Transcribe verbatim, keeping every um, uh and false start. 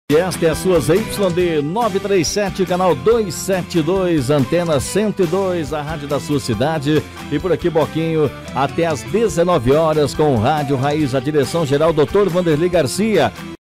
E esta é a sua Z Y D nove três sete, canal duzentos e setenta e dois, antena cento e dois, a rádio da sua cidade. E por aqui, Boquinho, até às dezenove horas com o Rádio Raiz, a direção geral doutor Vanderlei Garcia.